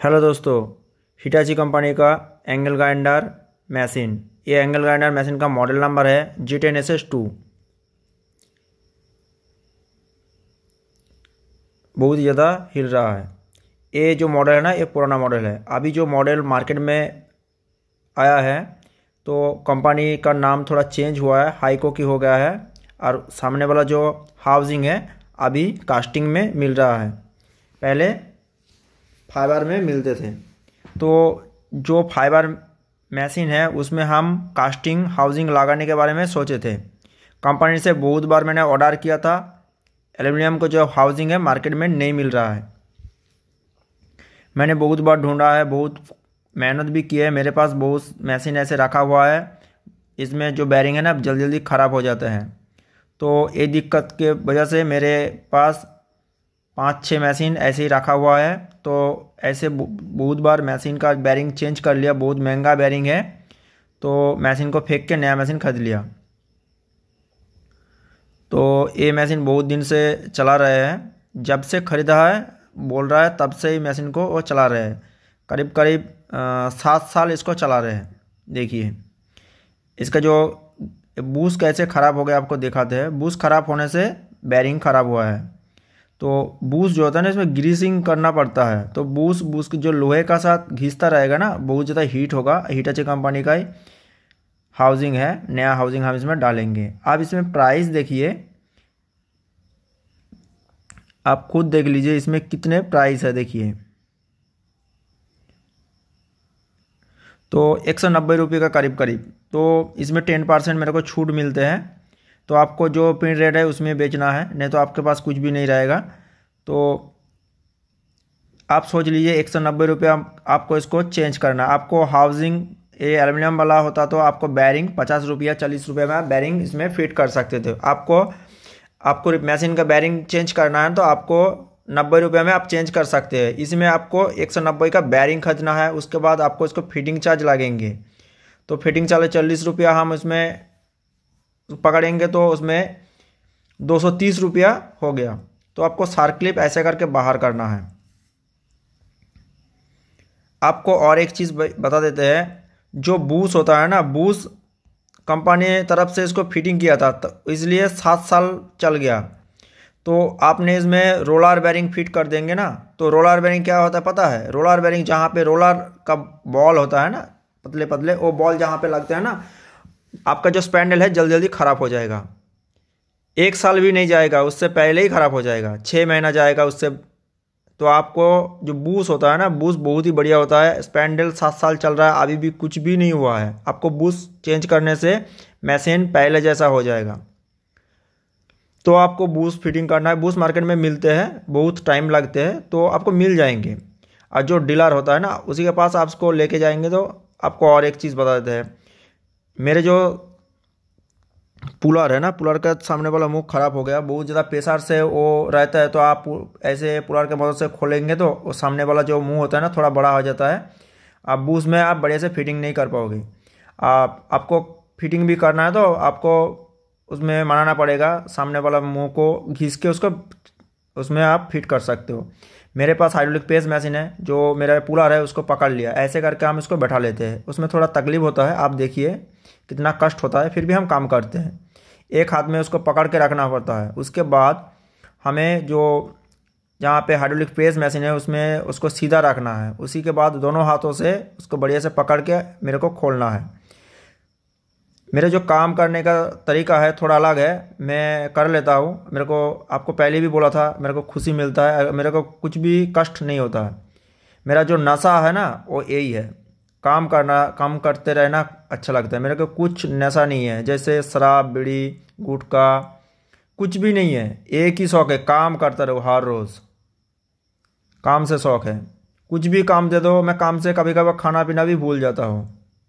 Hello दोस्तों, Hitachi company का angle grinder machine. ये एंगल ग्राइंडर मशीन का मॉडल नंबर है G10SS2। बहुत ही ज़्यादा हिल रहा है। ये जो मॉडल है ना, ये पुराना मॉडल है। अभी जो मॉडल मार्केट में आया है तो कंपनी का नाम थोड़ा चेंज हुआ है, हाईको की हो गया है। और सामने वाला जो हाउसिंग है अभी कास्टिंग में मिल रहा है, पहले फाइबर में मिलते थे। तो जो फाइबर मशीन है उसमें हम कास्टिंग हाउसिंग लगाने के बारे में सोचे थे। कंपनी से बहुत बार मैंने ऑर्डर किया था। एल्युमिनियम को जो हाउसिंग है मार्केट में नहीं मिल रहा है। मैंने बहुत बार ढूंढा है, बहुत मेहनत भी की है। मेरे पास बहुत मशीन ऐसे रखा हुआ है, इसमें जो बैरिंग है ना जल्दी जल्दी ख़राब हो जाते हैं। तो ये दिक्कत के वजह से मेरे पास 5-6 मशीन ऐसे ही रखा हुआ है। तो ऐसे बहुत बार मशीन का बैरिंग चेंज कर लिया, बहुत महंगा बैरिंग है। तो मशीन को फेंक के नया मशीन खरीद लिया। तो ये मशीन बहुत दिन से चला रहे हैं, जब से ख़रीदा है बोल रहा है तब से ही मशीन को वो चला रहे हैं। करीब करीब 7 साल इसको चला रहे हैं। देखिए इसका जो बूस्ट कैसे ख़राब हो गया आपको दिखाते हैं। बूस्ट ख़राब होने से बैरिंग ख़राब हुआ है। तो बूस्ट जो होता है ना, इसमें ग्रीसिंग करना पड़ता है। तो बूस्ट जो लोहे का साथ घिसता रहेगा ना, बहुत ज़्यादा हीट होगा। हिटाची कंपनी का ही हाउसिंग है, नया हाउसिंग हम इसमें डालेंगे। आप इसमें प्राइस देखिए, आप खुद देख लीजिए इसमें कितने प्राइस है। देखिए तो 190 रुपये का करीब करीब। तो इसमें 10% मेरे को छूट मिलते हैं। तो आपको जो प्रिंट रेट है उसमें बेचना है, नहीं तो आपके पास कुछ भी नहीं रहेगा। तो आप सोच लीजिए 190 रुपये आपको इसको चेंज करना। आपको हाउसिंग ये एल्युमिनियम वाला होता तो आपको बैरिंग 50 रुपया 40 रुपये में आप बैरिंग इसमें फिट कर सकते थे। आपको मशीन का बैरिंग चेंज करना है तो आपको 90 रुपये में आप चेंज कर सकते हैं। इसमें आपको 190 का बैरिंग खरीदना है, उसके बाद आपको इसको फिटिंग चार्ज लगेंगे। तो फिटिंग चार्ज 40 रुपया हम इसमें पकड़ेंगे, तो उसमें 230 रुपया हो गया। तो आपको सर्कलिप ऐसे करके बाहर करना है। आपको और एक चीज़ बता देते हैं, जो बूस होता है ना, बूस कंपनी तरफ से इसको फिटिंग किया था तो इसलिए 7 साल चल गया। तो आपने इसमें रोलर बेरिंग फिट कर देंगे ना, तो रोलर बेरिंग क्या होता है पता है? रोलर बेरिंग जहाँ पे रोलर का बॉल होता है ना, पतले पतले वो बॉल जहाँ पे लगते हैं ना, आपका जो स्पैंडल है जल्दी जल्दी ख़राब हो जाएगा। 1 साल भी नहीं जाएगा, उससे पहले ही ख़राब हो जाएगा, 6 महीना जाएगा उससे। तो आपको जो बूस होता है ना, बूस बहुत ही बढ़िया होता है। स्पैंडल 7 साल चल रहा है, अभी भी कुछ भी नहीं हुआ है। आपको बूस चेंज करने से मशीन पहले जैसा हो जाएगा। तो आपको बूस फिटिंग करना है। बूस मार्केट में मिलते हैं, बहुत टाइम लगते हैं, तो आपको मिल जाएंगे। और जो डीलर होता है ना, उसी के पास आप उसको लेके जाएंगे। तो आपको और एक चीज़ बता देते हैं, मेरे जो पुलर है ना, पुलर का सामने वाला मुंह ख़राब हो गया, बहुत ज़्यादा प्रेशर से वो रहता है। तो आप ऐसे पुलर के मदद से खोलेंगे तो वो सामने वाला जो मुंह होता है ना थोड़ा बड़ा हो जाता है। आप बूस में आप बढ़िया से फिटिंग नहीं कर पाओगे। आपको फिटिंग भी करना है तो आपको उसमें मनाना पड़ेगा, सामने वाला मुंह को घिस के उसको उसमें आप फिट कर सकते हो। मेरे पास हाइड्रोलिक प्रेस मशीन है, जो मेरा पुलर है उसको पकड़ लिया, ऐसे करके हम इसको बैठा लेते हैं। उसमें थोड़ा तकलीफ होता है, आप देखिए कितना कष्ट होता है, फिर भी हम काम करते हैं। एक हाथ में उसको पकड़ के रखना पड़ता है। उसके बाद हमें जो जहाँ पे हाइड्रोलिक प्रेस मशीन है उसमें उसको सीधा रखना है। उसी के बाद दोनों हाथों से उसको बढ़िया से पकड़ के मेरे को खोलना है। मेरे जो काम करने का तरीका है थोड़ा अलग है, मैं कर लेता हूँ। मेरे को आपको पहले भी बोला था, मेरे को खुशी मिलता है, मेरे को कुछ भी कष्ट नहीं होता है। मेरा जो नशा है ना वो यही है, काम करना, काम करते रहना अच्छा लगता है। मेरे को कुछ नशा नहीं है, जैसे शराब बीड़ी गुटखा कुछ भी नहीं है। एक ही शौक है, काम करता रहो हर रोज़, काम से शौक है। कुछ भी काम दे दो, मैं काम से कभी कभी खाना पीना भी भूल जाता हूँ।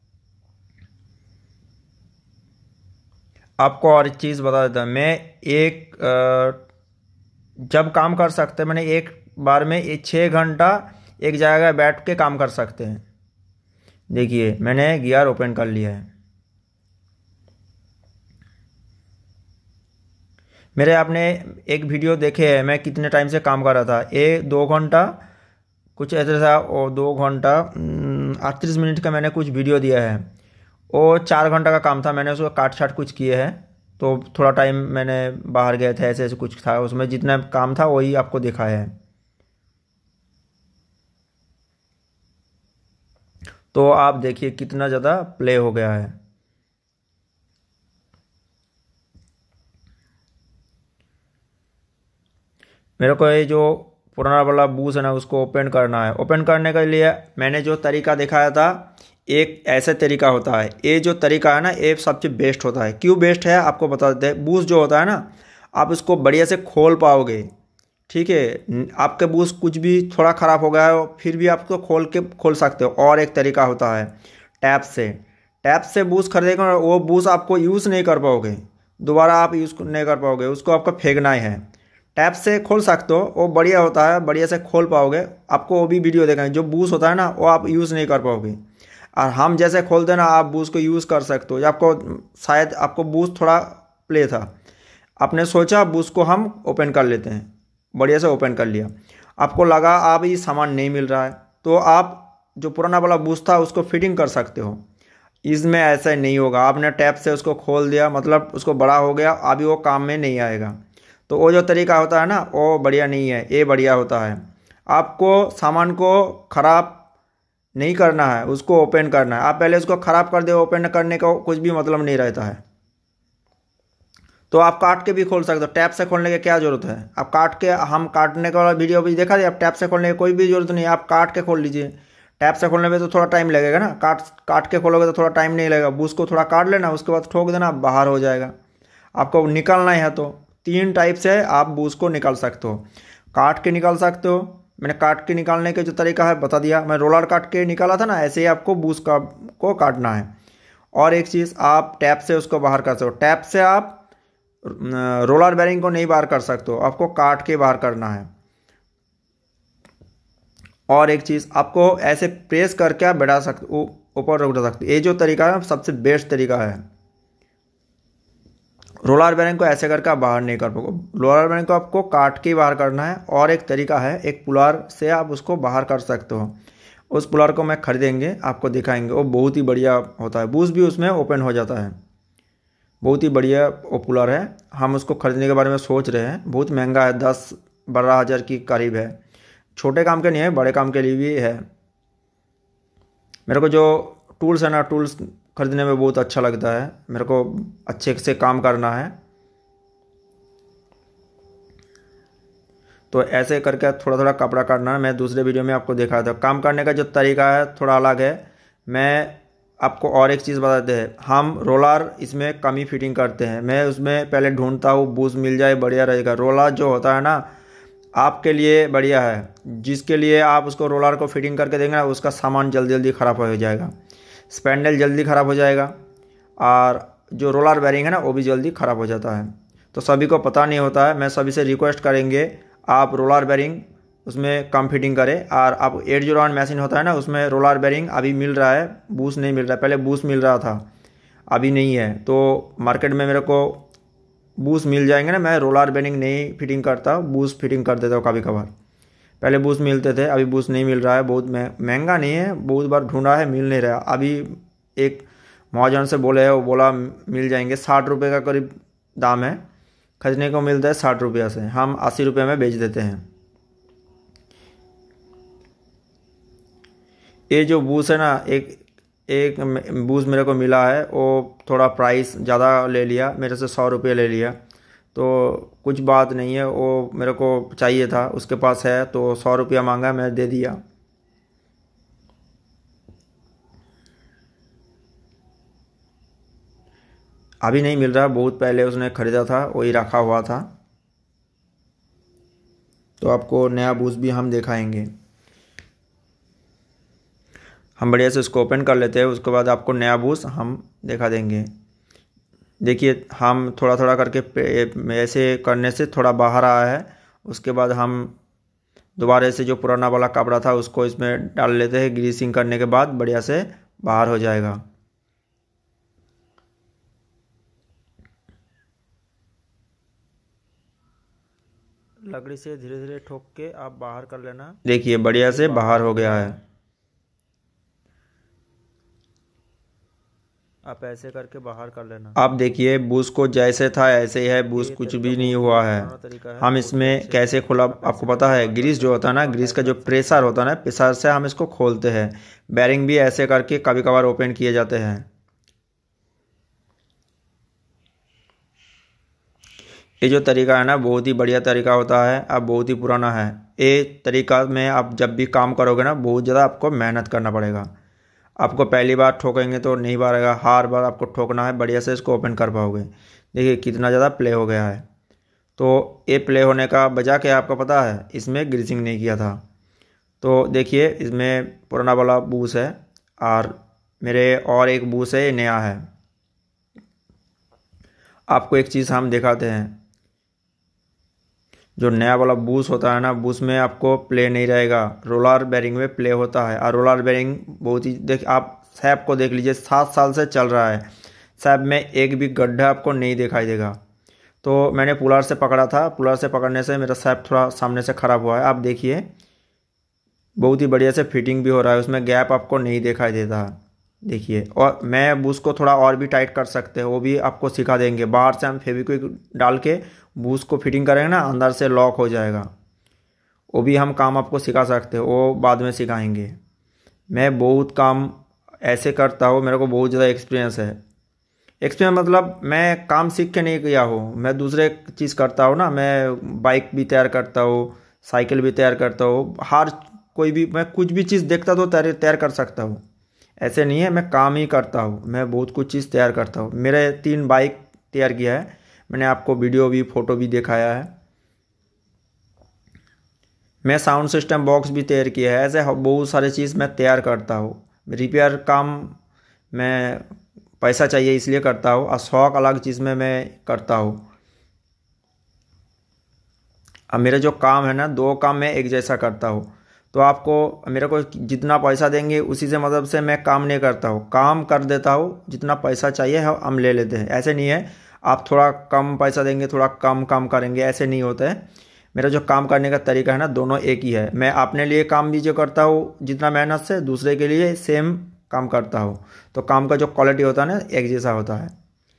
आपको और एक चीज़ बता देता हूँ, मैं एक जब काम कर सकते हैं, मैंने एक बार में 6 घंटा एक जगह बैठ के काम कर सकते हैं। देखिए मैंने गियर ओपन कर लिया है। मेरे आपने एक वीडियो देखे है, मैं कितने टाइम से काम कर रहा था। 2 घंटा कुछ ऐसे सा, वो 2 घंटा 38 मिनट का मैंने कुछ वीडियो दिया है। वो 4 घंटा का काम था, मैंने उसको काट छाट कुछ किए हैं। तो थोड़ा टाइम मैंने बाहर गए थे, ऐसे ऐसे कुछ था उसमें, जितना काम था वही आपको दिखाया है। तो आप देखिए कितना ज़्यादा प्ले हो गया है। मेरे को ये जो पुराना वाला बूस है ना, उसको ओपन करना है। ओपन करने के लिए मैंने जो तरीका दिखाया था, एक ऐसे तरीका होता है। ये जो तरीका है ना, ये सबसे बेस्ट होता है। क्यों बेस्ट है आपको बता देते हैं। बूस जो होता है ना, आप इसको बढ़िया से खोल पाओगे, ठीक है। आपके बूस कुछ भी थोड़ा ख़राब हो गया है, फिर भी आप उसको खोल सकते हो। और एक तरीका होता है टैप से। टैप से बूस खरीदेगा, वो बूस आपको यूज़ नहीं कर पाओगे, दोबारा आप यूज़ नहीं कर पाओगे, उसको आपको फेंकना ही है। टैप से खोल सकते हो, वो बढ़िया होता है, बढ़िया से खोल पाओगे। आपको वो भी वीडियो देखेंगे। जो बूस होता है ना, वो आप यूज़ नहीं कर पाओगे, और हम जैसे खोलते हैं ना, आप बूस को यूज़ कर सकते हो। आपको शायद आपको बूस थोड़ा प्ले था, आपने सोचा बूस को हम ओपन कर लेते हैं, बढ़िया से ओपन कर लिया। आपको लगा आप ये सामान नहीं मिल रहा है, तो आप जो पुराना वाला बूस था उसको फिटिंग कर सकते हो। इसमें ऐसा नहीं होगा, आपने टैप से उसको खोल दिया मतलब उसको बड़ा हो गया, अभी वो काम में नहीं आएगा। तो वो जो तरीका होता है ना, वो बढ़िया नहीं है, ये बढ़िया होता है। आपको सामान को ख़राब नहीं करना है, उसको ओपन करना है। आप पहले उसको ख़राब कर दे, ओपन करने का कुछ भी मतलब नहीं रहता है। तो आप काट के भी खोल सकते हो, टैप से खोलने की क्या ज़रूरत है। आप काट के, हम काटने का वाला वीडियो भी देखा है, आप टैप से खोलने की कोई भी ज़रूरत नहीं है, आप काट के खोल लीजिए। टैप से खोलने में तो थोड़ा टाइम लगेगा ना, काट काट के खोलोगे तो थोड़ा टाइम नहीं लगेगा। बूस को थोड़ा काट लेना, उसके बाद ठोक देना, बाहर हो जाएगा। आपको निकालना है तो 3 टाइप से आप बूस को निकाल सकते हो। काट के निकाल सकते हो, मैंने काट के निकालने के जो तरीका है बता दिया। मैं रोलर काट के निकाला था ना, ऐसे ही आपको बूस को काटना है। और एक चीज़, आप टैप से उसको बाहर कर सकते हो। टैप से आप रोलर बेरिंग को नहीं बाहर कर सकते हो, आपको काट के बाहर करना है। और एक चीज़, आपको ऐसे प्रेस करके आप बैठा सकते, ऊपर उठा सकते। ये जो तरीका है सबसे बेस्ट तरीका है। रोलर बेरिंग को ऐसे करके आप बाहर नहीं कर पाओगे, रोलर बेरिंग को आपको काट के बाहर करना है। और एक तरीका है, एक पुलर से आप उसको बाहर कर सकते हो। उस पुलर को मैं खरीदेंगे, आपको दिखाएंगे, वो बहुत ही बढ़िया होता है। बूस भी उसमें ओपन हो जाता है, बहुत ही बढ़िया पॉपुलर है। हम उसको खरीदने के बारे में सोच रहे हैं। बहुत महंगा है, 10-12 हज़ार की करीब है। छोटे काम के नहीं है, बड़े काम के लिए भी है। मेरे को जो टूल्स है ना, टूल्स खरीदने में बहुत अच्छा लगता है। मेरे को अच्छे से काम करना है, तो ऐसे करके थोड़ा थोड़ा कपड़ा काटना है। मैं दूसरे वीडियो में आपको दिखाया था। काम करने का जो तरीका है थोड़ा अलग है। मैं आपको और एक चीज़ बताते हैं, हम रोलर इसमें कम ही फिटिंग करते हैं। मैं उसमें पहले ढूंढता हूँ बूस मिल जाए बढ़िया रहेगा। रोलर जो होता है ना, आपके लिए बढ़िया है। जिसके लिए आप उसको रोलर को फिटिंग करके देंगे ना, उसका सामान जल्दी जल्दी ख़राब हो जाएगा, स्पैंडल जल्दी ख़राब हो जाएगा, और जो रोलर बेरिंग है ना वो भी जल्दी ख़राब हो जाता है। तो सभी को पता नहीं होता है। मैं सभी से रिक्वेस्ट करेंगे, आप रोलर बेरिंग उसमें कम फिटिंग करें। और आप 801 मशीन होता है ना, उसमें रोलर बेरिंग अभी मिल रहा है, बूस नहीं मिल रहा है। पहले बूस मिल रहा था, अभी नहीं है। तो मार्केट में मेरे को बूस मिल जाएंगे ना, मैं रोलर बेरिंग नहीं फिटिंग करता, बूस फिटिंग कर देता हूँ कभी कभार। पहले बूस मिलते थे, अभी बूस नहीं मिल रहा है। बहुत महंगा नहीं है, बहुत बार ढूंढा है, मिल नहीं रहा। अभी एक महाजन से बोले, वो बोला मिल जाएंगे। 60 रुपये का करीब दाम है, खरीदने को मिलता है 60 रुपया से, हम 80 रुपये में बेच देते हैं। ये जो बूस है ना, एक एक बूस मेरे को मिला है, वो थोड़ा प्राइस ज़्यादा ले लिया मेरे से, 100 रुपये ले लिया। तो कुछ बात नहीं है, वो मेरे को चाहिए था, उसके पास है तो 100 रुपया मांगा, मैं दे दिया। अभी नहीं मिल रहा, बहुत पहले उसने ख़रीदा था, वही रखा हुआ था। तो आपको नया बूस भी हम दिखाएंगे। हम बढ़िया से उसको ओपन कर लेते हैं, उसके बाद आपको नया बूस हम दिखा देंगे। देखिए, हम थोड़ा थोड़ा करके ऐसे करने से थोड़ा बाहर आया है। उसके बाद हम दोबारा से जो पुराना वाला कपड़ा था उसको इसमें डाल लेते हैं। ग्रीसिंग करने के बाद बढ़िया से बाहर हो जाएगा। लकड़ी से धीरे धीरे ठोक के आप बाहर कर लेना। देखिए बढ़िया से बाहर हो गया है। आप ऐसे करके बाहर कर लेना। आप देखिए बूस को जैसे था ऐसे ही है, बूस कुछ भी नहीं हुआ है। हम इसमें कैसे खोला आपको पता है, ग्रीस जो होता है ना, ग्रीस का जो प्रेशर होता है ना, प्रेशर से हम इसको खोलते हैं। बैरिंग भी ऐसे करके कभी कभार ओपन किए जाते हैं। ये जो तरीका है ना बहुत ही बढ़िया तरीका होता है, अब बहुत ही पुराना है। ये तरीका में आप जब भी काम करोगे ना बहुत ज़्यादा आपको मेहनत करना पड़ेगा। आपको पहली बार ठोकेंगे तो नहीं बारेगा, हर बार आपको ठोकना है, बढ़िया से इसको ओपन कर पाओगे। देखिए कितना ज़्यादा प्ले हो गया है। तो ये प्ले होने का वजह क्या आपको पता है, इसमें ग्रीसिंग नहीं किया था। तो देखिए इसमें पुराना वाला बूस है और मेरे और एक बूस है, ये नया है। आपको एक चीज़ हम दिखाते हैं, जो नया वाला बूस होता है ना, बूस में आपको प्ले नहीं रहेगा, रोलर बेरिंग में प्ले होता है। और रोलर बेरिंग बहुत ही आप सैप को देख लीजिए, 7 साल से चल रहा है, सैप में एक भी गड्ढा आपको नहीं दिखाई देगा। तो मैंने पुलर से पकड़ा था, पुलर से पकड़ने से मेरा सैप थोड़ा सामने से ख़राब हुआ है। आप देखिए बहुत ही बढ़िया से फिटिंग भी हो रहा है, उसमें गैप आपको नहीं दिखाई देता। देखिए, और मैं बूस को थोड़ा और भी टाइट कर सकते हैं, वो भी आपको सिखा देंगे। बाहर से हम फेविक्विक डाल के बूस को फिटिंग करेंगे ना, अंदर से लॉक हो जाएगा, वो भी हम काम आपको सिखा सकते हैं, वो बाद में सिखाएंगे। मैं बहुत काम ऐसे करता हूँ, मेरे को बहुत ज़्यादा एक्सपीरियंस है। एक्सपीरियंस मतलब मैं काम सीख के नहीं किया हूँ, मैं दूसरे चीज़ करता हूँ ना, मैं बाइक भी तैयार करता हूँ, साइकिल भी तैयार करता हूँ, हर कोई भी मैं कुछ भी चीज़ देखता तो तैयार कर सकता हूँ। ऐसे नहीं है, मैं काम ही करता हूँ, मैं बहुत कुछ चीज़ तैयार करता हूँ। मेरे 3 बाइक तैयार किया है मैंने, आपको वीडियो भी फोटो भी दिखाया है। मैं साउंड सिस्टम बॉक्स भी तैयार किया है। ऐसे बहुत सारी चीज़ मैं तैयार करता हूँ। रिपेयर काम मैं पैसा चाहिए इसलिए करता हूँ, और शौक अलग चीज़ में मैं करता हूँ। अब मेरे जो काम है ना, 2 काम मैं एक जैसा करता हूँ। तो आपको मेरे को जितना पैसा देंगे उसी से मतलब से मैं काम नहीं करता हूँ, काम कर देता हूँ। जितना पैसा चाहिए हम ले लेते हैं। ऐसे नहीं है आप थोड़ा कम पैसा देंगे थोड़ा कम काम करेंगे, ऐसे नहीं होता है। मेरा जो काम करने का तरीका है ना, दोनों एक ही है। मैं अपने लिए काम भी जो करता हूँ जितना मेहनत से, दूसरे के लिए सेम काम करता हूँ। तो काम का जो क्वालिटी होता है ना, एक जैसा होता है।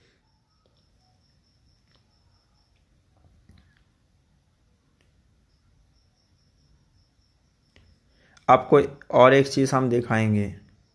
आपको और एक चीज़ हम दिखाएंगे,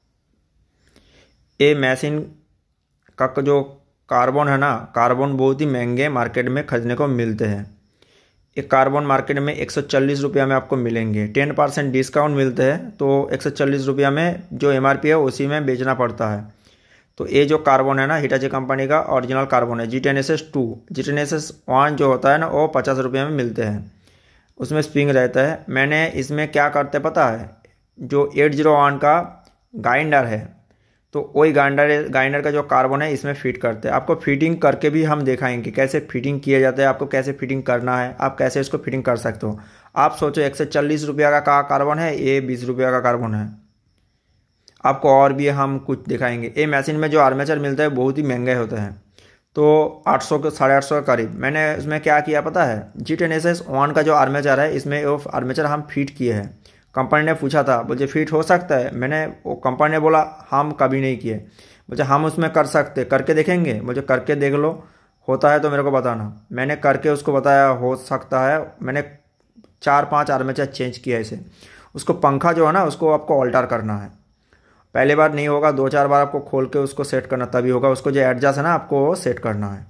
ये मशीन का जो कार्बन है ना, कार्बन बहुत ही महंगे मार्केट में खरीदने को मिलते हैं। ये कार्बन मार्केट में 140 रुपया में आपको मिलेंगे, 10% डिस्काउंट मिलते हैं। तो 140 रुपया में जो MRP है उसी में बेचना पड़ता है। तो ये जो कार्बन है ना, हिटाची कंपनी का ओरिजिनल कार्बन है, G10SS2। G10SS1 जो होता है ना, वो 50 रुपये में मिलते हैं, उसमें स्प्रिंग रहता है। मैंने इसमें क्या करते पता है, जो 801 का ग्राइंडर है, तो वही ग्राइंडर का जो कार्बन है इसमें फिट करते हैं। आपको फिटिंग करके भी हम दिखाएंगे कैसे फिटिंग किया जाता है, आपको कैसे फिटिंग करना है, आप कैसे इसको फिटिंग कर सकते हो। आप सोचो 140 रुपया का कार्बन है, ये 20 रुपया का कार्बन है। आपको और भी हम कुछ दिखाएंगे। ये मशीन में जो आर्मेचर मिलता है बहुत ही महंगे होते हैं, तो 800 के 850 के करीब। मैंने इसमें क्या किया पता है, G10SS1 का जो आर्मेचर है, इसमें वो आर्मेचर हम फिट किए हैं। कंपनी ने पूछा था, बोले फिट हो सकता है। मैंने वो कंपनी ने बोला हम कभी नहीं किए, बोले हम उसमें कर सकते, करके देखेंगे। मुझे करके देख लो, होता है तो मेरे को बताना। मैंने करके उसको बताया हो सकता है। मैंने 4-5 आर्मेचर चेंज किया इसे। उसको पंखा जो है ना, उसको आपको ऑल्टर करना है। पहली बार नहीं होगा, 2-4 बार आपको खोल के उसको सेट करना तभी होगा। उसको जो एडजस्ट है ना, आपको सेट करना है।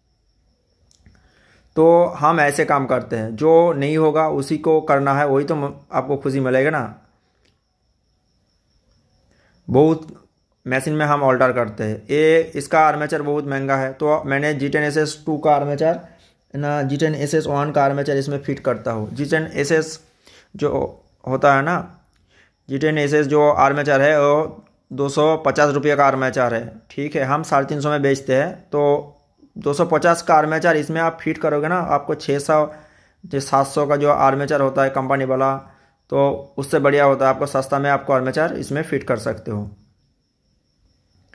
तो हम ऐसे काम करते हैं, जो नहीं होगा उसी को करना है, वही तो आपको खुशी मिलेगा ना। बहुत मशीन में हम ऑल्टर करते हैं। ये इसका आर्मेचर बहुत महंगा है, तो मैंने G10SS2 का आर्मेचर ना, G10SS1 का आर्मेचर इसमें फिट करता हूँ। G10SS जो होता है ना, G10SS जो आर्मेचर है वो 250 रुपये का आर्मेचर है, ठीक है। हम 350 में बेचते हैं, तो 250 का आर्मेचर इसमें आप फिट करोगे ना, आपको 600-700 का जो आर्मेचर होता है कंपनी वाला, तो उससे बढ़िया होता है। आपको सस्ता में आपको आर्मेचर इसमें फिट कर सकते हो।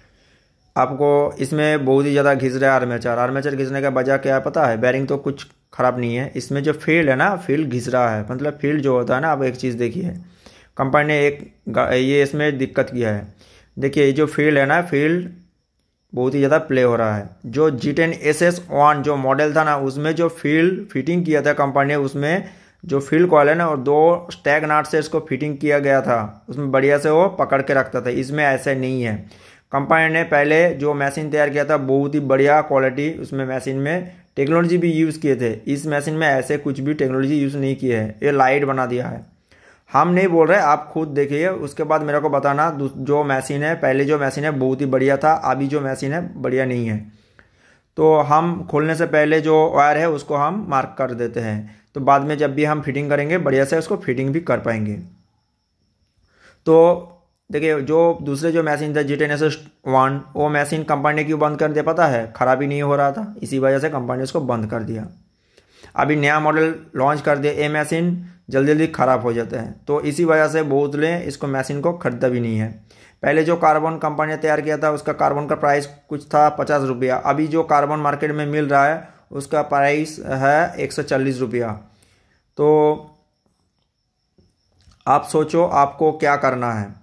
आपको इसमें बहुत ही ज़्यादा घिस रहा है आर्मेचर। आर्मेचर घिसने का वजह क्या है पता है, बैरिंग तो कुछ ख़राब नहीं है। इसमें जो फील्ड है ना, फील्ड घिस रहा है, मतलब फील्ड जो होता है ना, अब एक चीज़ देखिए, कंपनी ने ये इसमें दिक्कत किया है। देखिए ये जो फील्ड है ना, फील्ड बहुत ही ज़्यादा प्ले हो रहा है। जो G10SS1 जो मॉडल था ना, उसमें जो फील्ड फिटिंग किया था कंपनी ने, उसमें जो फील्ड कॉइल है ना, और 2 स्टैग नाट से इसको फिटिंग किया गया था, उसमें बढ़िया से वो पकड़ के रखता था। इसमें ऐसे नहीं है। कंपनी ने पहले जो मशीन तैयार किया था, बहुत ही बढ़िया क्वालिटी उसमें मशीन में टेक्नोलॉजी भी यूज़ किए थे। इस मशीन में ऐसे कुछ भी टेक्नोलॉजी यूज़ नहीं किए है, ये लाइट बना दिया है। हम नहीं बोल रहे, आप खुद देखिए, उसके बाद मेरे को बताना जो मशीन है, पहले जो मशीन है बहुत ही बढ़िया था, अभी जो मशीन है बढ़िया नहीं है। तो हम खोलने से पहले जो वायर है उसको हम मार्क कर देते हैं, तो बाद में जब भी हम फिटिंग करेंगे बढ़िया से उसको फिटिंग भी कर पाएंगे। तो देखिए जो दूसरे जो मशीन था G10SS1, वो मशीन कंपनी ने क्यों बंद कर दिया पता है? ख़राबी नहीं हो रहा था, इसी वजह से कंपनी ने उसको बंद कर दिया। अभी नया मॉडल लॉन्च कर दिया, ये मशीन जल्दी जल्दी ख़राब हो जाते हैं, तो इसी वजह से बहुत ने इसको मशीन को खरीदा भी नहीं है। पहले जो कार्बन कंपनी ने तैयार किया था, उसका कार्बन का प्राइस कुछ था 50 रुपया। अभी जो कार्बन मार्केट में मिल रहा है उसका प्राइस है 140 रुपया। तो आप सोचो आपको क्या करना है।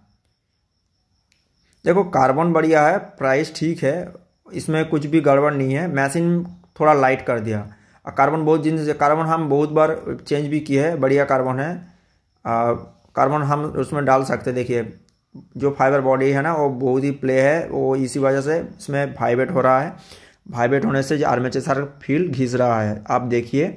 देखो कार्बन बढ़िया है, प्राइस ठीक है, इसमें कुछ भी गड़बड़ नहीं है, मशीन थोड़ा लाइट कर दिया। कार्बन बहुत दिन से, कार्बन हम बहुत बार चेंज भी किए है, बढ़िया कार्बन है। कार्बन हम उसमें डाल सकते, देखिए जो फाइबर बॉडी है ना, वो बहुत ही प्ले है, वो इसी वजह से इसमें वाइब्रेट हो रहा है। वाइब्रेट होने से आर्मेचर सारा फील्ड घिस रहा है। आप देखिए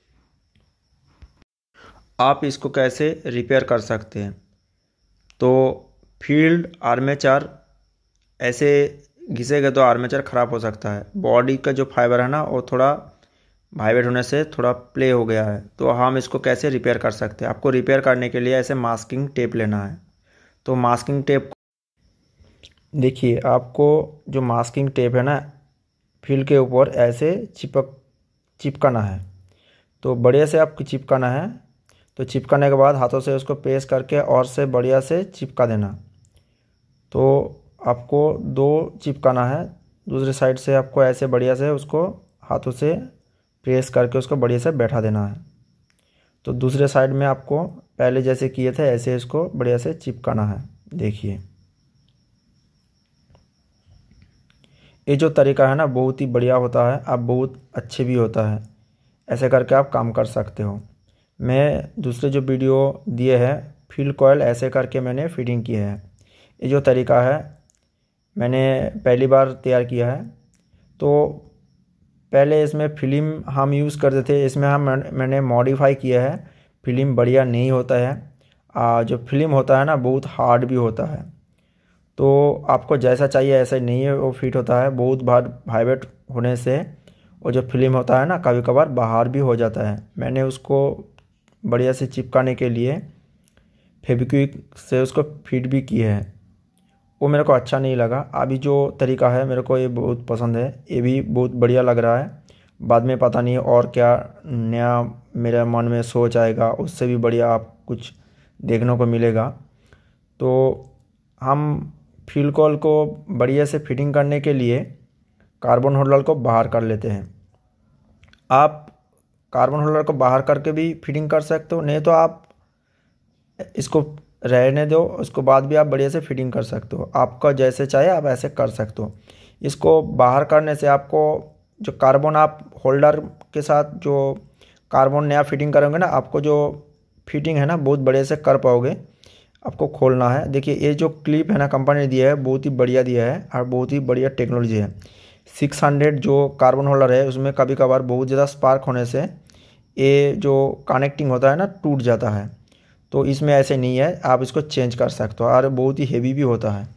आप इसको कैसे रिपेयर कर सकते हैं। तो फील्ड आर्मेचर ऐसे घिसेगा तो आर्मेचर ख़राब हो सकता है। बॉडी का जो फाइबर है ना, वो थोड़ा वाइब्रेट होने से थोड़ा प्ले हो गया है। तो हम इसको कैसे रिपेयर कर सकते हैं? आपको रिपेयर करने के लिए ऐसे मास्किंग टेप लेना है। तो मास्किंग टेप देखिए, आपको जो मास्किंग टेप है ना, फील्ड के ऊपर ऐसे चिपकाना है। तो बढ़िया से आपको चिपकाना है। तो चिपकाने के बाद हाथों से उसको प्रेस करके और से बढ़िया से चिपका देना। तो आपको 2 चिपकाना है, दूसरे साइड से आपको ऐसे बढ़िया से उसको हाथों से प्रेस करके उसको बढ़िया से बैठा देना है। तो दूसरे साइड में आपको पहले जैसे किए थे ऐसे इसको बढ़िया से चिपकाना है। देखिए ये जो तरीका है ना, बहुत ही बढ़िया होता है, आप बहुत अच्छे भी होता है। ऐसे करके आप काम कर सकते हो। मैं दूसरे जो वीडियो दिए हैं, फील्ड कॉइल ऐसे करके मैंने फिटिंग किया है। ये जो तरीका है मैंने पहली बार तैयार किया है। तो पहले इसमें फिल्म हम यूज़ करते थे, इसमें मैंने मॉडिफाई किया है। फिल्म बढ़िया नहीं होता है, जो फिल्म होता है ना बहुत हार्ड भी होता है। तो आपको जैसा चाहिए ऐसा नहीं है वो फिट होता है। बहुत बार वाइब्रेट होने से वो जो फिल्म होता है ना, कभी कभार बाहर भी हो जाता है। मैंने उसको बढ़िया से चिपकाने के लिए फेविक्विक से उसको फिट भी किए हैं, वो मेरे को अच्छा नहीं लगा। अभी जो तरीका है मेरे को ये बहुत पसंद है, ये भी बहुत बढ़िया लग रहा है। बाद में पता नहीं और क्या नया मेरे मन में सोच आएगा, उससे भी बढ़िया आप कुछ देखने को मिलेगा। तो हम फील्ड कॉइल को बढ़िया से फिटिंग करने के लिए कार्बन होल्डर को बाहर कर लेते हैं। आप कार्बन होल्डर को बाहर करके भी फिटिंग कर सकते हो, नहीं तो आप इसको रहने दो, उसको बाद भी आप बढ़िया से फिटिंग कर सकते हो। आपका जैसे चाहे आप ऐसे कर सकते हो। इसको बाहर करने से आपको जो कार्बन आप होल्डर के साथ जो कार्बन नया फिटिंग करोगे ना, आपको जो फिटिंग है ना बहुत बढ़िया से कर पाओगे। आपको खोलना है। देखिए ये जो क्लिप है ना कंपनी ने दिया है, बहुत ही बढ़िया दिया है और बहुत ही बढ़िया टेक्नोलॉजी है। 600 जो कार्बन होल्डर है उसमें कभी कभार बहुत ज़्यादा स्पार्क होने से ये जो कनेक्टिंग होता है ना टूट जाता है। तो इसमें ऐसे नहीं है, आप इसको चेंज कर सकते हो और बहुत ही हेवी भी होता है।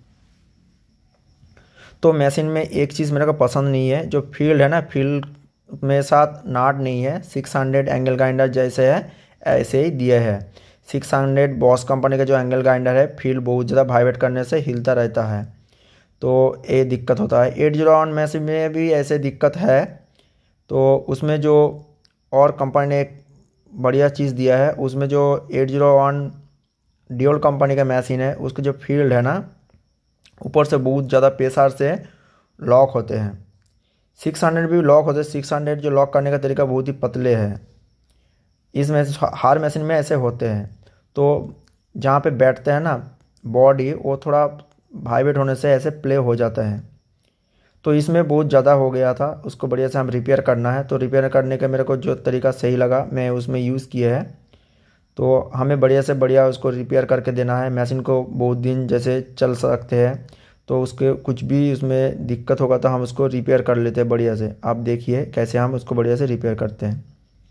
तो मशीन में एक चीज़ मेरे को पसंद नहीं है, जो फील्ड है ना, फील्ड में साथ नाट नहीं है। 600 एंगल ग्राइंडर जैसे है ऐसे ही दिया है। 600 बॉस कंपनी का जो एंगल ग्राइंडर है, फील्ड बहुत ज़्यादा वाइब्रेट करने से हिलता रहता है, तो ये दिक्कत होता है। 801 मशीन में भी ऐसे दिक्कत है। तो उसमें जो और कंपनी ने एक बढ़िया चीज़ दिया है, उसमें जो 801 ड्यूल कंपनी का मशीन है, उसके जो फील्ड है ना ऊपर से बहुत ज़्यादा प्रेशर से लॉक होते हैं। 600 भी लॉक होते हैं। 600 जो लॉक करने का तरीका बहुत ही पतले है। इसमें हर मशीन में ऐसे होते हैं। तो जहाँ पे बैठते हैं ना बॉडी, वो थोड़ा वाइब्रेट होने से ऐसे प्ले हो जाता है। तो इसमें बहुत ज़्यादा हो गया था, उसको बढ़िया से हम रिपेयर करना है। तो रिपेयर करने का मेरे को जो तरीका सही लगा मैं उसमें यूज़ किया है। तो हमें बढ़िया से बढ़िया उसको रिपेयर करके देना है। मशीन को बहुत दिन जैसे चल सकते हैं, तो उसके कुछ भी उसमें दिक्कत होगा तो हम उसको रिपेयर कर लेते हैं बढ़िया से। आप देखिए कैसे हम उसको बढ़िया से रिपेयर करते हैं।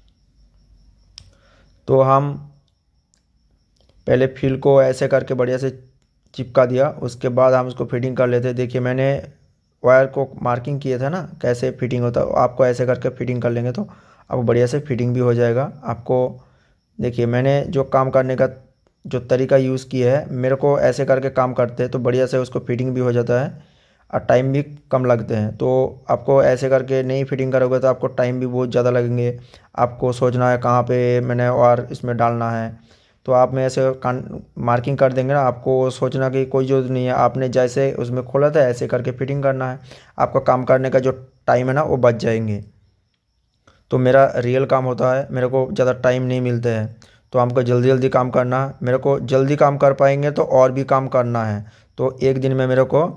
तो हम पहले फिल को ऐसे करके बढ़िया से चिपका दिया, उसके बाद हम उसको फिटिंग कर लेते हैं। देखिए मैंने वायर को मार्किंग किए थे ना कैसे फिटिंग होता है, आपको ऐसे करके फिटिंग कर लेंगे तो आपको बढ़िया से फिटिंग भी हो जाएगा। आपको देखिए मैंने जो काम करने का जो तरीका यूज़ किया है, मेरे को ऐसे करके काम करते हैं तो बढ़िया से उसको फिटिंग भी हो जाता है और टाइम भी कम लगते हैं। तो आपको ऐसे करके नहीं फिटिंग करोगे तो आपको टाइम भी बहुत ज़्यादा लगेंगे। आपको सोचना है कहाँ पे मैंने वायर इसमें डालना है, तो आप में ऐसे मार्किंग कर देंगे ना, आपको सोचना की कोई ज़रूरत नहीं है। आपने जैसे उसमें खोला था ऐसे करके फिटिंग करना है। आपका काम करने का जो टाइम है ना वो बच जाएंगे। तो मेरा रियल काम होता है, मेरे को ज़्यादा टाइम नहीं मिलते हैं। तो हमको जल्दी जल्दी काम करना है। मेरे को जल्दी काम कर पाएंगे तो और भी काम करना है। तो एक दिन में मेरे को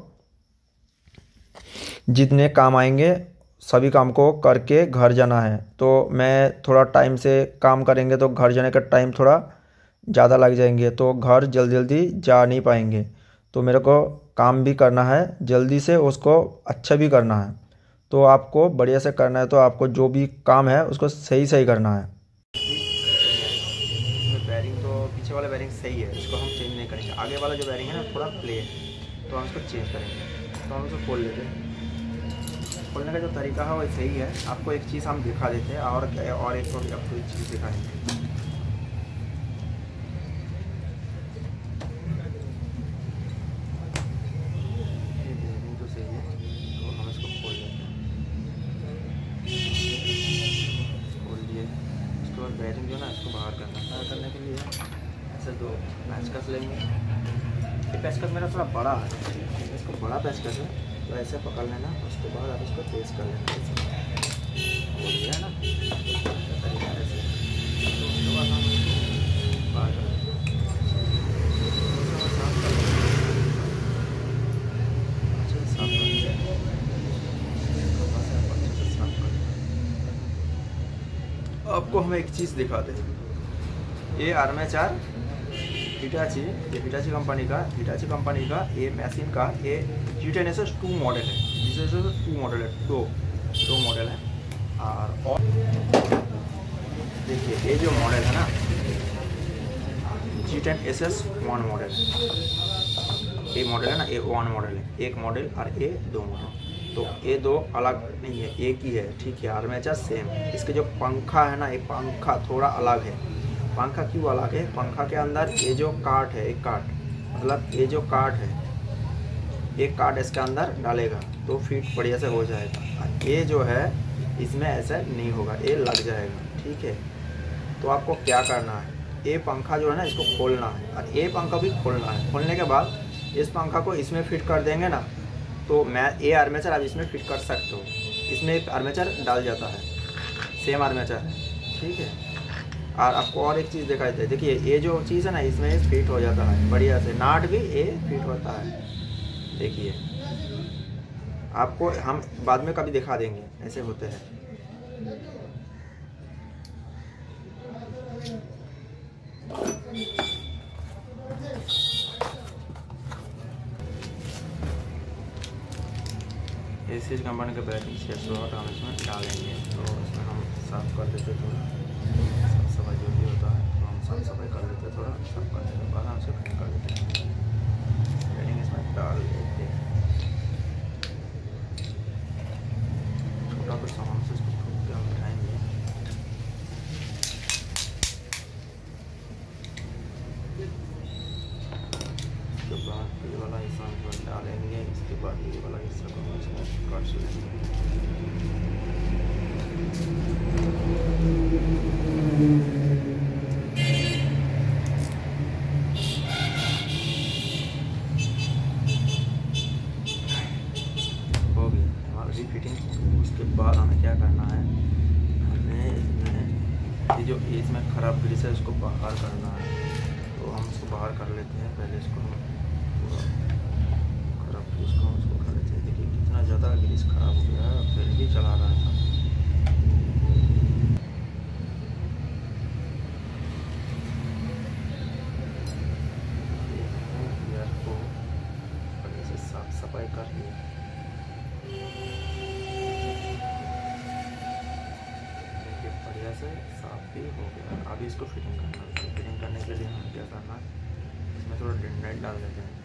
जितने काम आएंगे सभी काम को करके घर जाना है। तो मैं थोड़ा टाइम से काम करेंगे तो घर जाने का टाइम थोड़ा ज़्यादा लग जाएंगे, तो घर जल्दी जल्दी जा नहीं पाएंगे। तो मेरे को काम भी करना है जल्दी से, उसको अच्छा भी करना है। तो आपको बढ़िया से करना है, तो आपको जो भी काम है उसको सही सही करना है। बैरिंग तो पीछे वाला बैरिंग सही है, इसको हम चेंज नहीं करेंगे। आगे वाला जो बैरिंग है ना थोड़ा प्ले है, तो हम इसको चेंज करेंगे। तो हम इसको खोल लेते हैं। खोलने का जो तरीका है वो सही है। आपको एक चीज़ हम दिखा देते हैं और एक तो आपको एक चीज़ दिखाएंगे। बैरिंग जो ना इसको बाहर करने के लिए ऐसे दो पेचकस लेंगे। ये पेचकस मेरा थोड़ा बड़ा है, इसको बड़ा पेचकस है, तो ऐसे पकड़ लेना। उसके बाद आप इसको तेज कर लेना हो गया ना। ऐसे तो उसके बाद हम बाहर कर आपको हम एक चीज़ दिखा दें। ये आर्मेचर हिटाची, ये हिटाची कंपनी का ये मशीन का ये G10SS2 मॉडल है। G10SS2 मॉडल है, दो मॉडल है। और देखिए ये जो मॉडल है ना G10SS1 मॉडल, ये मॉडल है ना, ये 1 मॉडल है। एक मॉडल और ये 2 मॉडल, तो ये दो अलग नहीं है, एक ही है, ठीक है। Armature same. इसके जो पंखा है ना, एक पंखा थोड़ा अलग है। पंखा क्यों अलग है? पंखा के अंदर ये जो काट है, एक काट मतलब ये जो काट है, एक काट इसके अंदर डालेगा तो फिट बढ़िया से हो जाएगा। ये जो है इसमें ऐसा नहीं होगा, ये लग जाएगा, ठीक है। तो आपको क्या करना है, ये पंखा जो है ना इसको खोलना है और ये पंखा भी खोलना है। खोलने के बाद इस पंखा को इसमें फिट कर देंगे ना, तो मैं ये आर्मेचर आप इसमें फिट कर सकते हो। इसमें एक आर्मेचर डाल जाता है, सेम आर्मेचर है, ठीक है। और आपको और एक चीज़ दिखाई दे, देखिए ये जो चीज़ है ना इसमें फिट हो जाता है बढ़िया से, नाट भी ये फिट होता है। देखिए आपको हम बाद में कभी दिखा देंगे, ऐसे होते हैं। एसीज कंपनी का बैटरी 600 हम इसमें डालेंगे। तो इसमें हम साफ़ कर देते थोड़ा, साफ सफाई जो भी होता है तो हम साफ सफाई कर देते थोड़ा। साफ करने के बाद हम इसे फिट कर देते हैं, बैटरी इसमें डाल देते हैं। छोटा कुछ सामान से इसको ठोक के हम उठाएंगे। इसके बाद ये वाला हिस्सा हम डालेंगे, इसके बाद ये वाला हिस्सा को हम इसमें काट लेंगे। हो गई हमारी फिटिंग। उसके देखिए इसमें ख़राब ग्रीस है, इसको बाहर करना है, तो हम इसको बाहर कर लेते हैं। पहले इसको हम पूरा ख़राब ग्रीस को हम इसको कर लेते हैं। देखिए कितना ज़्यादा ग्रीस ख़राब हो गया है, फिर भी चला रहा था। गियर को बढ़िया से साफ सफाई कर लिया। बढ़िया से साफ भी हो गया। अभी इसको फिटिंग करना है। फिटिंग करने के लिए हमें क्या करना है, इसमें थोड़ा डेंट डाल देते हैं।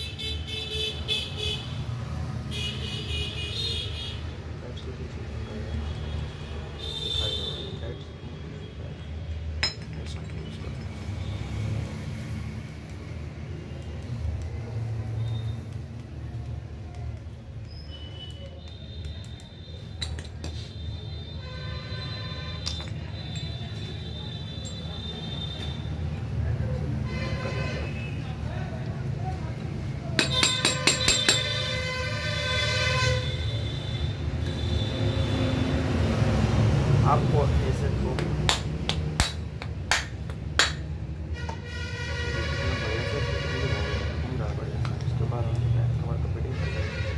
आपको ऐसे तो बढ़िया से घूम रहा है बढ़िया से। उसके बाद हम बैक कवर को फिटिंग कर लेते हैं।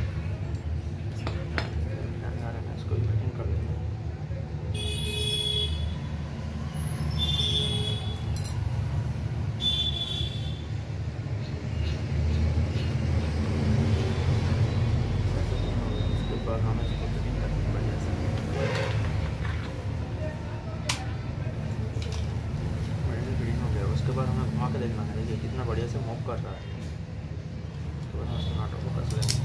इसको भी फिटिंग कर लेते हैं। उसके बाद हम इसको फिटिंग करते हैं बढ़िया से। उसके बाद हमें घुमा के देखना है। देखिए कितना बढ़िया से मूव कर रहा है। उसके बाद हम इसको नाटक को कस लेंगे।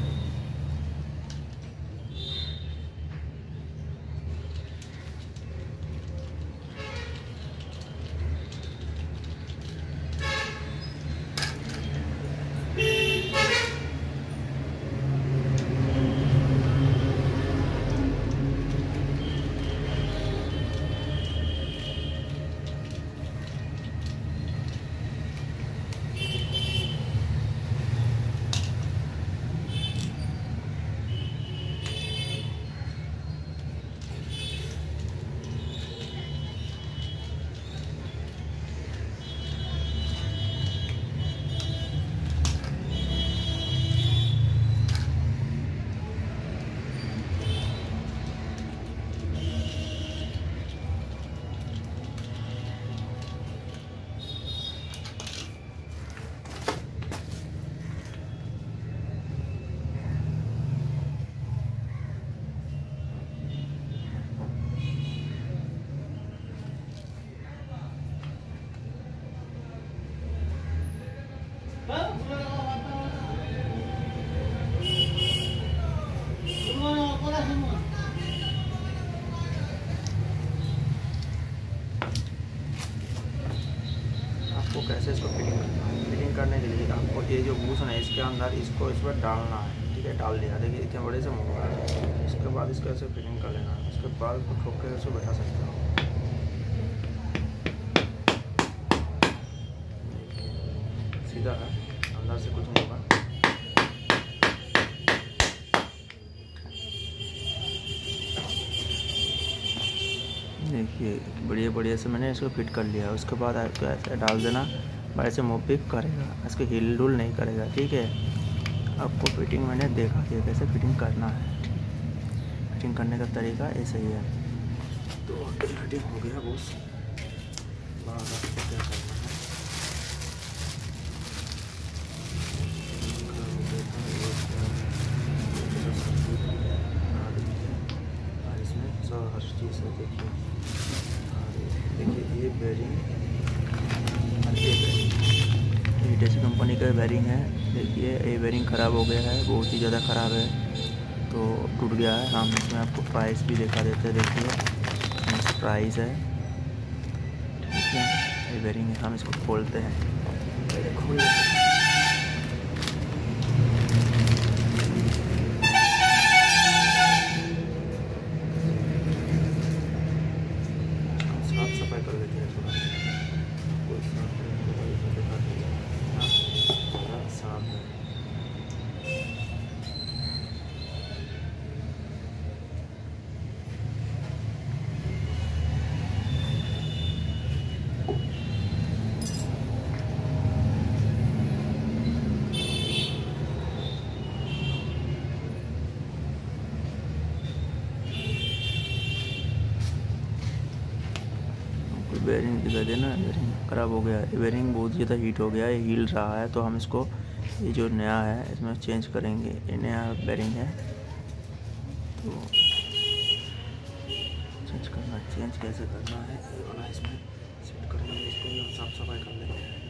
आपको कैसे इसको फिटिंग करना है। फिटिंग करने के लिए आपको ये जो बूस है इसके अंदर इसको इस पर डालना है। ठीक है, डाल दिया। देखिए इतने बड़े से मुँह है। इसके बाद इसको ऐसे फिटिंग कर लेना है। इसके बाद इसको ठोक के इसको बैठा सकते हो। सीधा है, अंदर से कुछ नहीं होगा। देखिए बढ़िया बढ़िया से मैंने इसको फिट कर लिया। उसके बाद आपको ऐसे डाल देना, बड़े से मुँह पिक करेगा, इसको हिल डुल नहीं करेगा। ठीक है, आपको फिटिंग मैंने देखा दिया कैसे फिटिंग करना है। फिटिंग करने का तरीका ऐसा ही है। तो फिटिंग हो गया बॉस। क्या करना है, हर चीज़ है। देखिए ये बेरिंग, ये हिटाची कंपनी का बेरिंग है। देखिए ये बेरिंग ख़राब हो गया है, बहुत ही ज़्यादा ख़राब है, तो टूट गया है। हम इसमें आपको प्राइस भी दिखा देते हैं। देखिए प्राइस है। ठीक है, ये बेरिंग है। हम इसको खोलते हैं। कर लेते हैं थोड़ा साफ है। बेरिंग दिखा देना, बेरिंग ख़राब हो गया है। बेरिंग बहुत ज़्यादा हीट हो गया है, हिल रहा है, तो हम इसको ये जो नया है इसमें चेंज करेंगे। ये नया बेरिंग है तो चेंज करना है। चेंज कैसे करना है ये वाला इसमें सेट करेंगे। इसको भी हम साफ सफाई कर लेते हैं।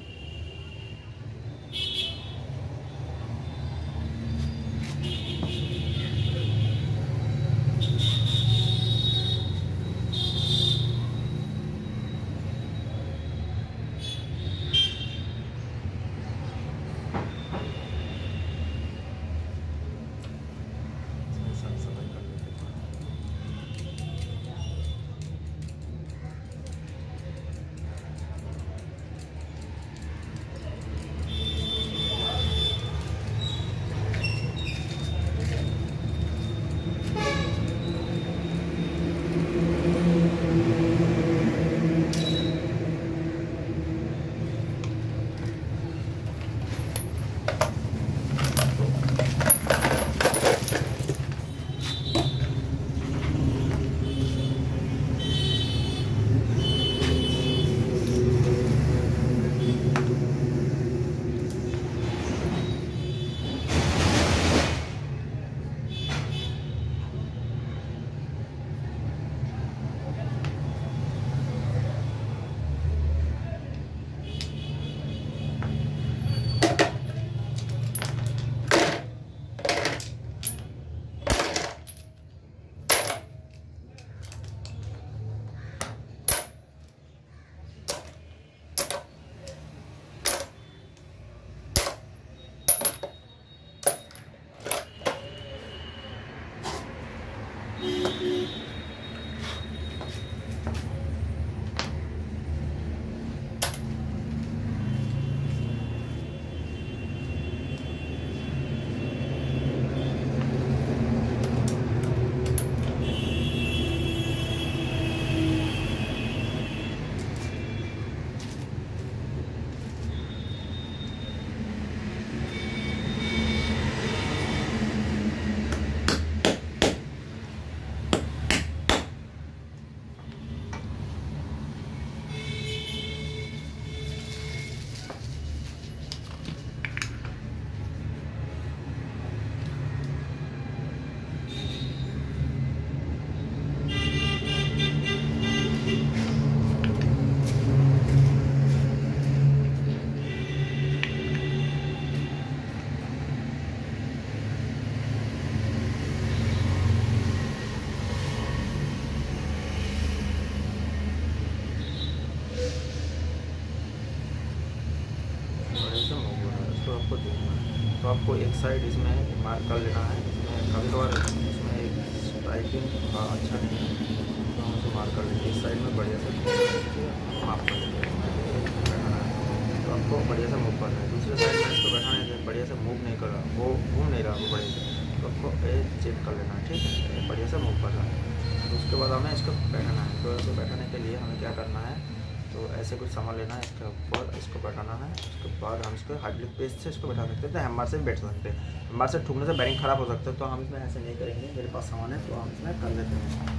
आपको देखना है तो आपको एक साइड इसमें मार्क कर लेना है। इसमें कभी कभार इसमें एक स्ट्राइकिंग अच्छा नहीं है तो हम उसे मार्क कर लेंगे। इस साइड में बढ़िया से मार्क कर लेंगे। बैठाना है तो आपको बढ़िया से मूव करना है। दूसरे साइड में इसको बैठाने से बढ़िया से मूव नहीं कर रहा, वो घूम नहीं रहा वो बढ़िया से, तो आपको ये चेक कर लेना है। ठीक है, बढ़िया से मूव कर रहा है। तो उसके बाद हमें इसको बैठाना है। तो इसको बैठाने के लिए हमें क्या करना है, तो ऐसे कुछ सामान लेना है, इसके ऊपर इसको बैठाना है। उसके बाद हम इसको हाइड्रोलिक पेस्ट से इसको बैठा सकते हैं, तो हैमर से भी बैठ सकते हैं। हैमर से ठुकने से बेरिंग ख़राब हो सकता है, तो हम इसमें ऐसे नहीं करेंगे। मेरे पास सामान है तो हम इसमें कर लेते हैं।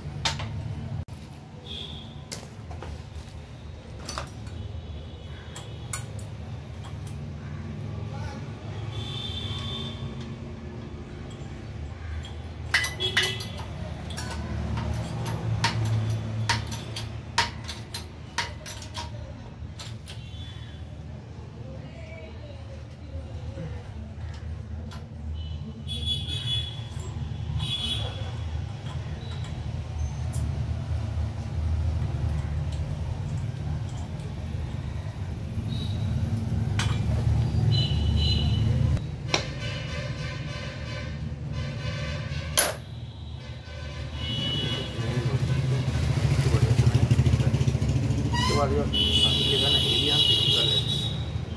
बाद ये ना एरिया हम फिटिंग कर लेते हैं।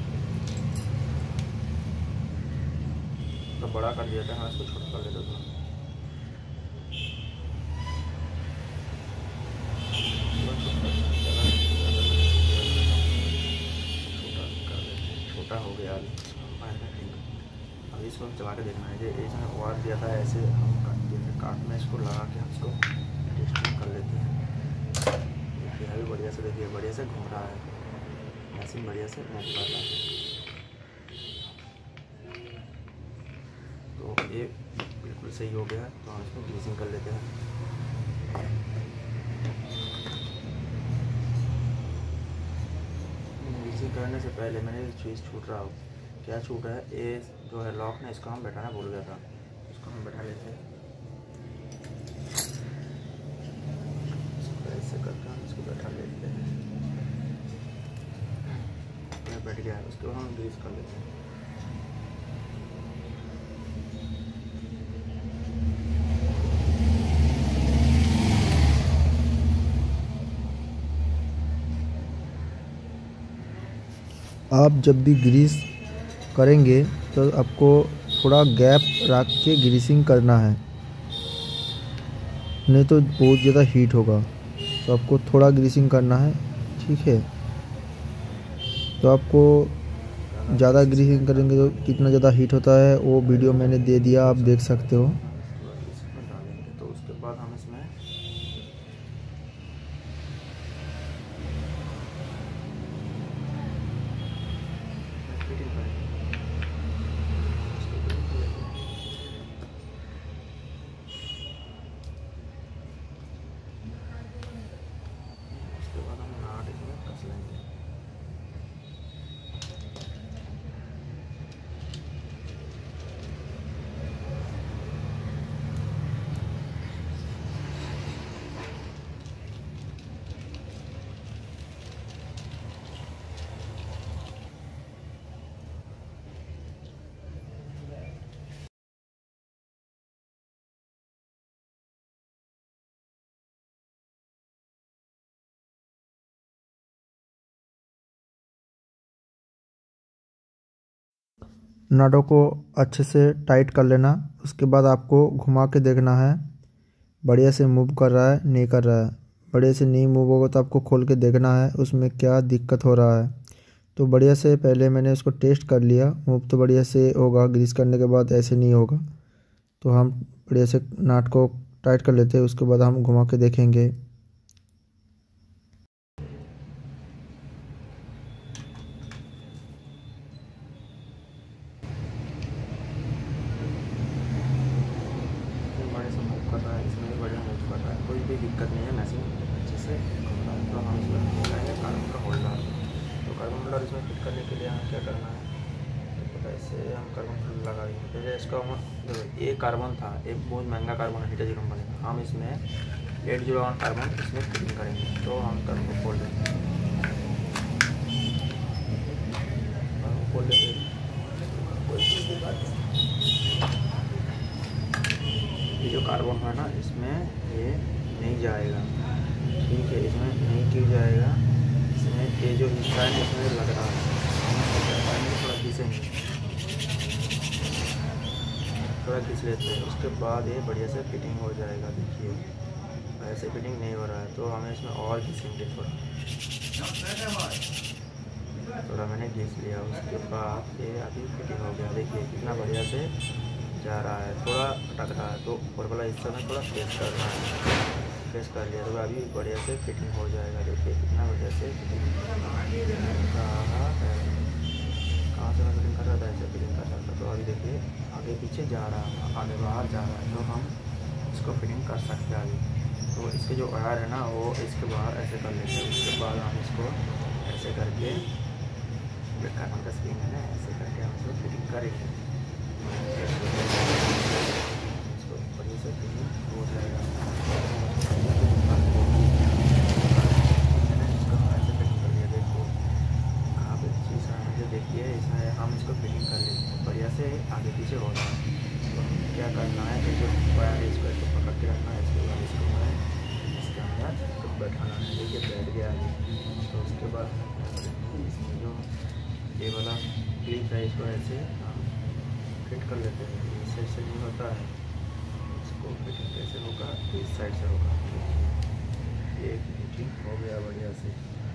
तो बड़ा कर दिया था, हम इसको छोटा कर लेते थे। छोटा हो गया अभी इसको चला के देखना है। ये इसमें वार दिया था, ऐसे हम काट में इसको लगा के हम इसको टेस्टिंग कर लेते हैं। देखिए अभी बढ़िया से, देखिए बढ़िया से घूम रहा है, मशीन बढ़िया से मूव कर रहा है। तो ये बिल्कुल सही हो गया। तो हम इसमें ग्रीसिंग कर लेते हैं। ग्रीसिंग करने से पहले मैंने एक चीज़ छूट रहा हो, क्या छूट है, ये जो है लॉक ना, इसको हम बैठाना भूल गया था, इसको हम बैठा लेते हैं। इसको ऐसे करके हम इसको बैठा लेते हैं। बैठ गया है, उसके बाद हम ग्रीस कर लेते हैं। आप जब भी ग्रीस करेंगे तो आपको थोड़ा गैप रख के ग्रीसिंग करना है, नहीं तो बहुत ज़्यादा हीट होगा। तो आपको थोड़ा ग्रीसिंग करना है, ठीक है। तो आपको ज़्यादा ग्रीसिंग करेंगे तो कितना ज़्यादा हीट होता है वो वीडियो मैंने दे दिया, आप देख सकते हो। तो उसके बाद हम इसमें नटों को अच्छे से टाइट कर लेना। उसके बाद आपको घुमा के देखना है बढ़िया से मूव कर रहा है नहीं कर रहा है। बढ़िया से नहीं मूव होगा तो आपको खोल के देखना है उसमें क्या दिक्कत हो रहा है। तो बढ़िया से पहले मैंने उसको टेस्ट कर लिया, मूव तो बढ़िया से होगा, ग्रीस करने के बाद ऐसे नहीं होगा। तो हम बढ़िया से नट को टाइट कर लेते हैं, उसके बाद हम घुमा के देखेंगे। कोई भी दिक्कत नहीं है, मशीन अच्छे से घूम रहा है। तो हम इसमें लगाएंगे कार्बन का होल्डर। तो कार्बन होल्डर इसमें फिट करने के लिए हमें क्या करना है, तो ऐसे हम कार्बन होल्डर लगाएंगे। जैसे इसका देखो ये कार्बन था, एक बहुत महंगा कार्बन है हिटाची कंपनी का, हम इसमें 801 कार्बन इसमें फिटिंग करेंगे। तो हम कार्बन को खोल देंगे, खोल देते ये जो कार्बन है ना इसमें ये नहीं जाएगा, ठीक है। इसमें नहीं क्यों जाएगा, इसमें ये जो हिस्सा है इसमें लग रहा है, थोड़ा खींचेंगे, थोड़ा खींच लेते हैं। उसके बाद ये बढ़िया से फिटिंग हो जाएगा। देखिए ऐसे फिटिंग नहीं हो रहा है तो हमें इसमें और खींचेंगे, थोड़ा मैंने खींच लिया। उसके बाद ये अभी फिटिंग हो गया, देखिए कितना बढ़िया से जा रहा है। थोड़ा अटक रहा है तो ऊपर वाला हिस्सा में थोड़ा प्रेस करना है, प्रेस कर लिया तो अभी बढ़िया से फिटिंग हो जाएगा। देखिए कितना बढ़िया से फिटिंग रहा है। कहाँ से मैं फिटिंग कर रहा था, ऐसे फिटिंग कर रहा था। तो अभी देखिए आगे पीछे जा रहा है, आगे बाहर जा रहा है, तो हम इसको फिटिंग कर सकते हैं अभी। तो इसके जो वायर है ना वो इसके बाहर ऐसे कर लेते हैं। उसके बाद हम इसको ऐसे करके कार्बन का स्प्रिंग है ना, ऐसे करके हम इसको फिटिंग करेंगे। इसको बढ़िया से फिटिंग हो जाएगा। इसको ऐसे फिटिंग कर लिया, देखो कहाँ पे चीज़ है मुझे, देखिए इसमें हम इसको फिटिंग कर लेते बढ़िया से, आगे पीछे हो रहा है। तो क्या करना है, जो वायर है इसको ऐसे पकड़ के रखना है, इसके बाद इसको मैं इसके अंदर इसको बैठाना है। देखिए बैठ गया अभी। तो उसके बाद इसमें जो ये वाला क्लिप है इसको ऐसे फिट कर लेते हैं। इस साइड से नहीं होता है, इसको फिटिंग कैसे होगा, इस साइड से होगा। ये फिटिंग हो गया बढ़िया से।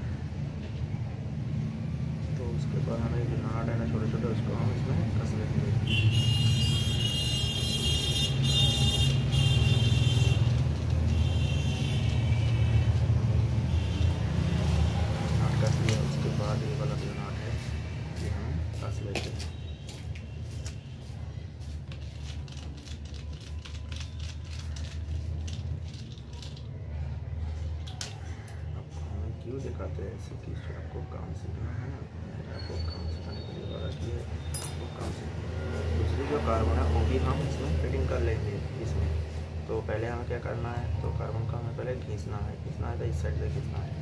तो उसके बाद हमें जो नाट है ना छोटे छोटे, उसको हम इसमें कस लेंगे। शुरू दिखाते हैं ऐसे कि आपको काम सीखना है ना, आपको काम सिखाने के लिए वाला कि आपको काम सीखना। दूसरी जो कार्बन है वो भी हम इसमें फिटिंग कर लेंगे इसमें। तो पहले हमें क्या करना है, तो कार्बन का हमें पहले खींचना है तो इस साइड से खींचना है,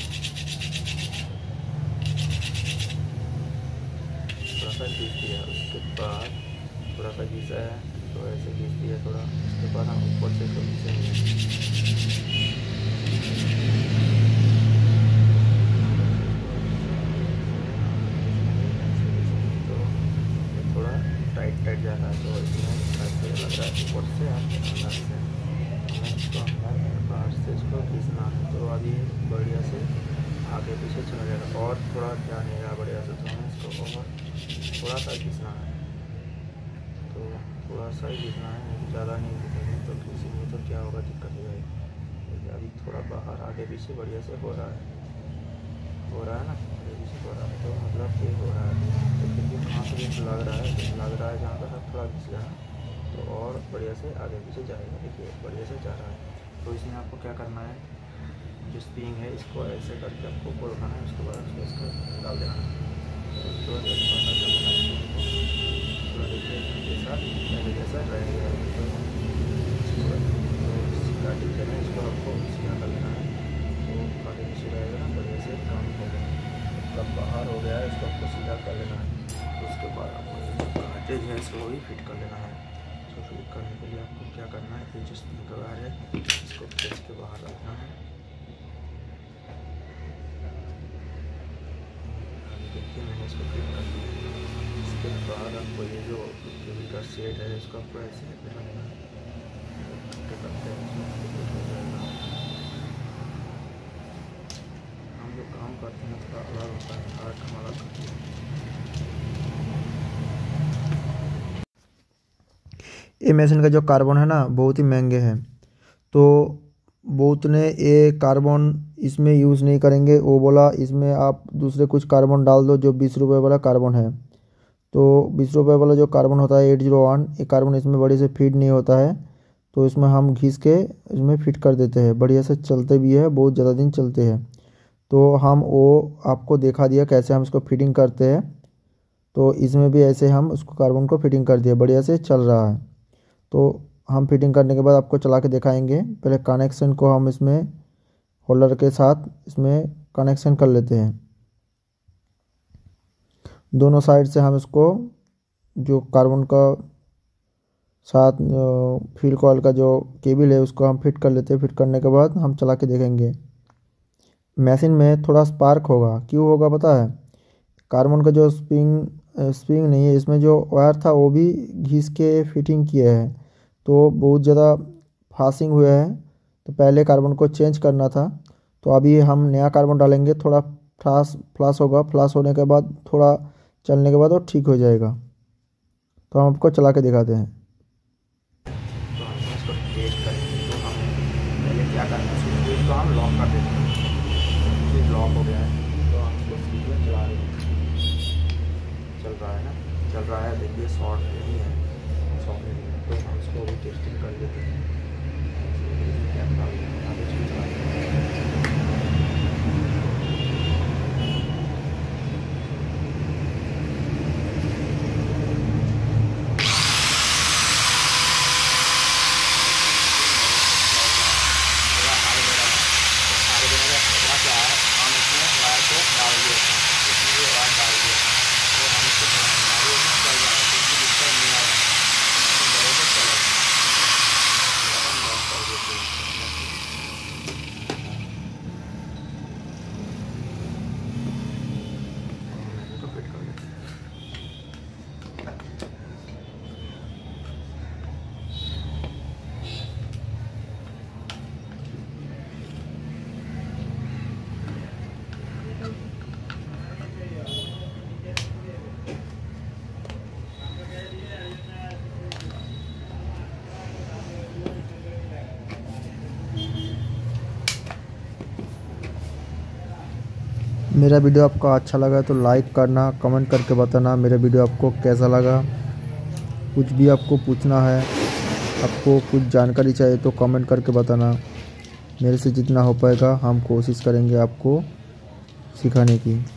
थोड़ा सा खींच दिया। उसके बाद थोड़ा सा घिसा है तो ऐसे घिस दिया थोड़ा। उसके बाद हम ऊपर से इसको घिसेंगे, तो थोड़ा टाइट जा रहा है। तो इसमें ऐसे लग रहा है ऊपर से अंदर से हमें इसको अंदर बाहर से इसको घिसना है। तो अभी बढ़िया से आगे पीछे चला जाएगा और थोड़ा ध्यान रहेगा बढ़िया से। तो हमें इसको और थोड़ा सा घिसना है, तो थोड़ा सा ही घिसना है, ज़्यादा नहीं घिसेंगे तो घिसेंगे तो क्या होगा, दिक्कत हो जाएगी। अभी थोड़ा बाहर आगे पीछे बढ़िया से हो रहा है ना, आगे पीछे हो रहा है। तो मतलब ये हो रहा है, तो फिर भी कहाँ से लग रहा है जहाँ पर थोड़ा घिस रहा है तो और बढ़िया से आगे पीछे जाएगा। देखिए बढ़िया से जा रहा है। तो इसमें आपको क्या करना है, जो स्प्रिंग है इसको ऐसे करके आपको खोलना है। उसके बाद उसको इसको डाल देना है। उसके बाद जैसा रहेगा टीचर है इसको आपको सीधा कर लेना है। तो आगे पीछे रहेगा ना, बढ़िया से काम होगा। कब बाहर हो गया है इसको आपको सीधा कर लेना है। तो उसके बाद आपको कार्टेज है इसको भी फिट कर लेना है। इसको फिट करने के लिए आपको क्या करना है, जो स्प्रिंग का वायर है इसको खींच के बाहर रखना है। देखिए मैंने इसको फिट कर दिया। इसके बाद आपको ये जो केबल का सेट है इसको आपको ऐसे लगाना है। हम जो काम करते हैं थोड़ा अलग होता है, आर्ट हम अलग करते हैं। ये मशीन का जो कार्बन है ना बहुत ही महंगे हैं, तो बहुत ने ये कार्बन इसमें यूज़ नहीं करेंगे। वो बोला इसमें आप दूसरे कुछ कार्बन डाल दो जो 20 रुपये वाला कार्बन है। तो 20 रुपये वाला जो कार्बन होता है 801, ये कार्बन इसमें बढ़िया से फिट नहीं होता है। तो इसमें हम घिस के इसमें फिट कर देते हैं, बढ़िया से चलते भी है, बहुत ज़्यादा दिन चलते हैं। तो हम वो आपको दिखा दिया कैसे हम इसको फिटिंग करते हैं। तो इसमें भी ऐसे हम उसको कार्बन को फिटिंग कर दिया, बढ़िया से चल रहा है। तो हम फिटिंग करने के बाद आपको चला के दिखाएंगे। पहले कनेक्शन को हम इसमें होल्डर के साथ इसमें कनेक्शन कर लेते हैं। दोनों साइड से हम इसको जो कार्बन का साथ फील्ड कॉइल का जो केबल है उसको हम फिट कर लेते हैं। फिट करने के बाद हम चला के देखेंगे। मशीन में थोड़ा स्पार्क होगा, क्यों होगा पता है, कार्बन का जो स्प्रिंग नहीं है, इसमें जो वायर था वो भी घिस के फिटिंग किया है। तो बहुत ज़्यादा फासिंग हुआ है, तो पहले कार्बन को चेंज करना था। तो अभी हम नया कार्बन डालेंगे, थोड़ा फ्लास होगा। फ्लास होने के बाद थोड़ा चलने के बाद वो ठीक हो जाएगा। तो हम आपको चला के दिखाते हैं। तो हम इसको टेस्ट करेंगे। तो हम पहले क्या करना है, स्विच को हम लॉक कर देते हैं। स्विच लॉक हो गया है तो हम इसको स्विच में चला रहे हैं। चल रहा है ना, चल रहा है। देखिए शॉर्ट नहीं है, शॉर्ट नहीं है। तो हम इसको भी टेस्टिंग कर लेते हैं। मेरा वीडियो आपको अच्छा लगा तो लाइक करना, कमेंट करके बताना मेरा वीडियो आपको कैसा लगा। कुछ भी आपको पूछना है, आपको कुछ जानकारी चाहिए तो कमेंट करके बताना। मेरे से जितना हो पाएगा हम कोशिश करेंगे आपको सिखाने की।